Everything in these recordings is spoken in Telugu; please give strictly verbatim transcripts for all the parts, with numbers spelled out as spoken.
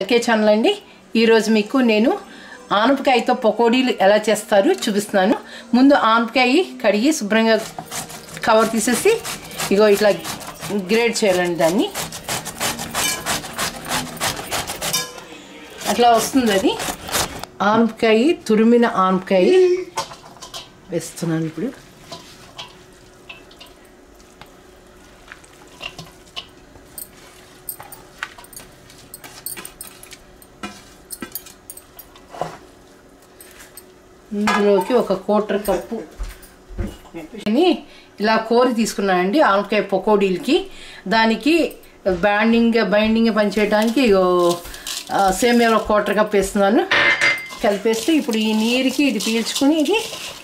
ఓకే ఛానల్ అండి ఈరోజు మీకు నేను ఆనపకాయతో పకోడీలు ఎలా చేస్తారో చూపిస్తున్నాను. ముందు ఆనపకాయ కడిగి శుభ్రంగా కవర్ తీసేసి ఇగో ఇట్లా గ్రేడ్ చేయాలండి. దాన్ని అట్లా వస్తుంది. అది ఆనపకాయ తురిమిన ఆనపకాయ వేస్తున్నాను ఇప్పుడు. ఇందులోకి ఒక క్వార్టర్ కప్పు ఇలా కోరి తీసుకున్నానండి ఆనపకాయ పకోడీలకి. దానికి బ్యాండింగ్ బైండింగ్ పనిచేయడానికి సేమియాలో క్వార్టర్ కప్ వేస్తున్నాను. కలిపేస్తే ఇప్పుడు ఈ నీరుకి ఇది పీల్చుకుని ఇది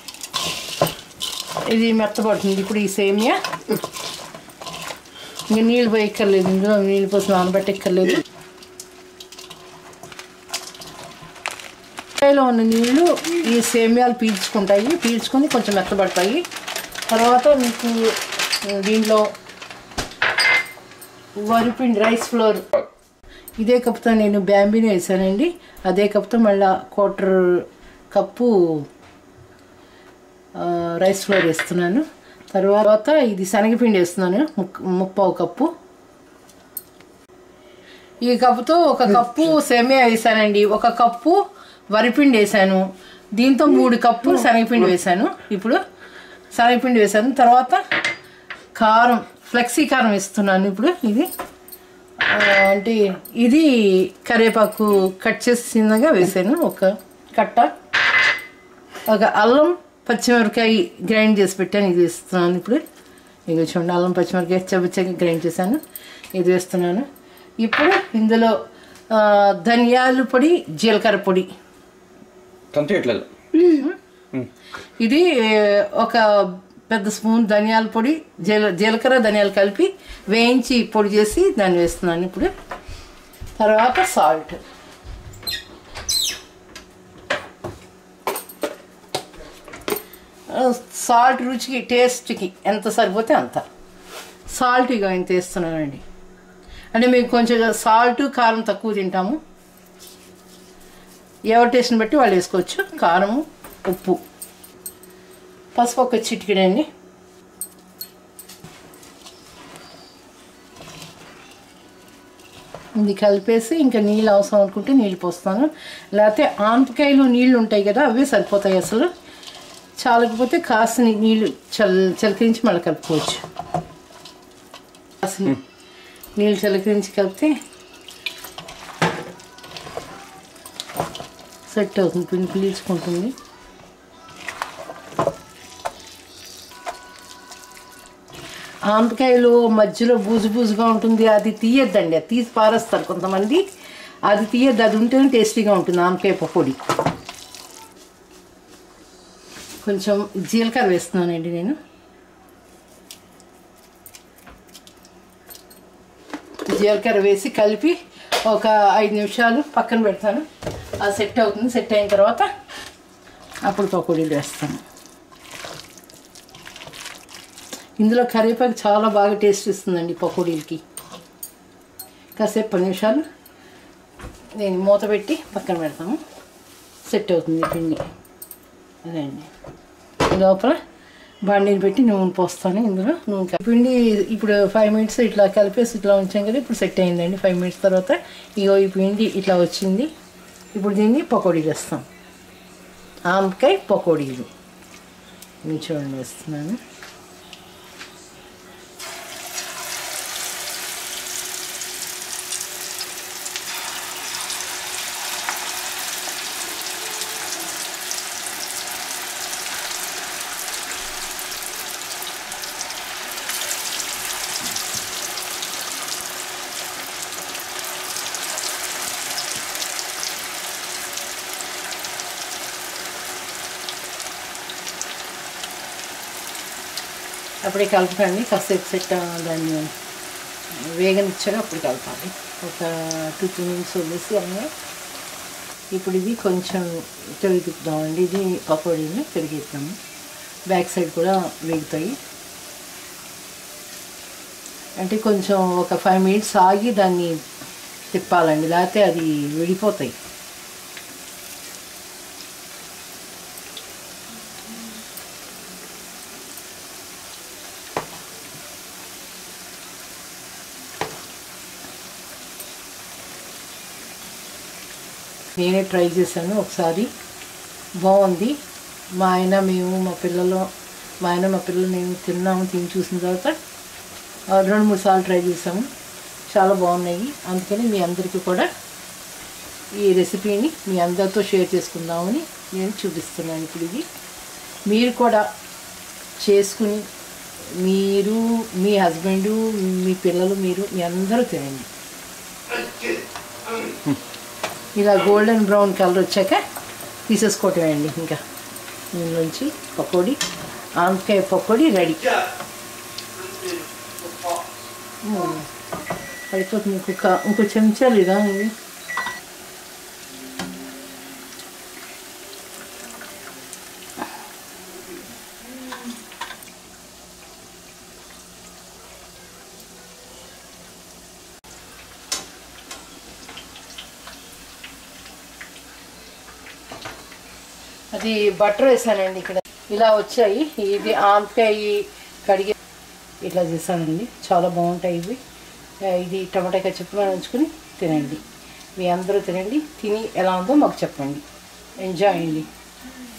ఇది మెత్తపడుతుంది. ఇప్పుడు ఈ సేమియా ఇంకా నీళ్ళు పోయక్కర్లేదు, ఇందులో నీళ్ళు పోసి నానబెట్టక్కర్లేదు. లో ఉన్న నీళ్ళు ఈ సేమియాలు పీల్చుకుంటాయి, పీల్చుకొని కొంచెం మెత్తబడతాయి. తర్వాత మీకు దీంట్లో వరిపిండి రైస్ ఫ్లోర్ ఇదే కప్పుతో నేను బ్యాంబీని వేసానండి. అదే కప్పుతో మళ్ళీ క్వార్టర్ కప్పు రైస్ ఫ్లోర్ వేస్తున్నాను. తర్వాత ఇది శనగపిండి వేస్తున్నాను ముప్పావు కప్పు. ఈ కప్పుతో ఒక కప్పు సేమియా వేసానండి, ఒక కప్పు వరిపిండి వేసాను. దీంతో మూడు కప్పులు శనగపిండి వేసాను. ఇప్పుడు శనగపిండి వేసాను. తర్వాత కారం ఫ్లెక్సీ కారం వేస్తున్నాను. ఇప్పుడు ఇది అంటే ఇది కరివేపాకు కట్ చేసినగా వేసాను ఒక కట్ట. ఒక అల్లం పచ్చిమిరపకాయ గ్రైండ్ చేసి పెట్టాను, ఇది వేస్తున్నాను. ఇప్పుడు ఇది చూడండి, అల్లం పచ్చిమిరపకాయ చబ్బచ్చగా గ్రైండ్ చేశాను, ఇది వేస్తున్నాను. ఇప్పుడు ఇందులో ధనియాల పొడి జీలకర్ర పొడి ఇది ఒక పెద్ద స్పూన్ ధనియాల పొడి జీల జీలకర్ర ధనియాలు కలిపి వేయించి పొడి చేసి దాన్ని వేస్తున్నాను ఇప్పుడు. తర్వాత సాల్ట్, సాల్ట్ రుచికి టేస్ట్కి ఎంత సరిపోతే అంత సాల్ట్ ఇక ఇంత వేస్తున్నానండి. అంటే మేము కొంచెం సాల్ట్ కారం తక్కువ తింటాము, ఎవరి టేస్ట్ని బట్టి వాళ్ళు వేసుకోవచ్చు. కారము ఉప్పు పసుపు ఒక చిటికెడండి. ఇది కలిపేసి ఇంకా నీళ్ళు అవసరం అనుకుంటే నీళ్ళు పోస్తాను, లేకపోతే ఆనపకాయలు నీళ్ళు ఉంటాయి కదా అవే సరిపోతాయి. అసలు చాలకపోతే కాస్త నీళ్ళు చల్ చలికరించి మళ్ళీ కలుపుకోవచ్చు. అసలు నీళ్ళు చలికరించి కలిపితే సెట్ అవుతుంది, పిండి పీల్చుకుంటుంది. ఆనపకాయలు మధ్యలో బూజు బూజుగా ఉంటుంది, అది తీయద్దండి, అది తీసి పారేస్తారు కొంతమంది. అది తీయద్దు, అది ఉంటేనే టేస్టీగా ఉంటుంది ఆనపకాయ పకోడీ. కొంచెం జీలకర్ర వేస్తున్నానండి నేను. జీలకర్ర వేసి కలిపి ఒక ఐదు నిమిషాలు పక్కన పెడతాను. అది సెట్ అవుతుంది. సెట్ అయిన తర్వాత అప్పుడు పకోడీలు వేస్తాను. ఇందులో కరివేపాకు చాలా బాగా టేస్ట్ ఇస్తుందండి పకోడీలకి. కాసేపు పది నిమిషాలు నేను మూత పెట్టి పక్కన పెడతాము, సెట్ అవుతుంది పిండి. అదే అండి, లోపల బాండీని పెట్టి నూనె పోస్తాను. ఇందులో నూనె పిండి ఇప్పుడు ఫైవ్ మినిట్స్ ఇట్లా కలిపేసి ఇట్లా ఉంచాం కదా, ఇప్పుడు సెట్ అయిందండి. ఫైవ్ మినిట్స్ తర్వాత ఇగో ఈ పిండి ఇట్లా వచ్చింది. ఇప్పుడు దీన్ని పకోడీలు వేస్తాం, ఆనపకాయ పకోడీలు. నేను చూడండి వేస్తున్నాను. అప్పుడే కలపకండి, కాసేపు సెట్ దాన్ని వేగనిచ్చాక అప్పుడు కలపాలి. ఒక టూ త్రీ మినిట్స్ వదిలేసి అన్నీ. ఇప్పుడు ఇది కొంచెం తిరుగుతామండి, ఇది పకోడీని తిరిగిద్దాము. బ్యాక్ సైడ్ కూడా వేగుతాయి. అంటే కొంచెం ఒక ఫైవ్ మినిట్స్ ఆగి దాన్ని తిప్పాలండి, లేకపోతే అది విడిపోతాయి. నేనే ట్రై చేశాను ఒకసారి, బాగుంది. మా ఆయన మేము మా పిల్లలు మా ఆయన మా పిల్లలు నేను తిన్నాము. తిని చూసిన తర్వాత రెండు మూడు సార్లు ట్రై చేసాము, చాలా బాగున్నాయి. అందుకని మీ అందరికీ కూడా ఈ రెసిపీని మీ అందరితో షేర్ చేసుకుందామని నేను చూపిస్తున్నాను. ఇప్పుడు ఇది మీరు కూడా చేసుకుని మీరు, మీ హస్బెండు, మీ పిల్లలు, మీరు మీ అందరూ తినండి. ఇలా గోల్డెన్ బ్రౌన్ కలర్ వచ్చాక తీసేసుకోవటమేయండి. ఇంకా దీనిలోంచి పకోడీ, ఆనపకాయ పకోడీ రెడీ అయిపోతుంది. ఇంకొక ఇంకో చెంచా లేదా అది బటర్ వేసానండి. ఇక్కడ ఇలా వచ్చాయి. ఇది ఆనపకాయ కడిగి ఇట్లా చేశానండి, చాలా బాగుంటాయి ఇవి. ఇది టమాటా కచ్చప్పు ఉంచుకుని తినండి. మీ అందరూ తినండి, తిని ఎలా ఉందో మాకు చెప్పండి. ఎంజాయ్ అండి.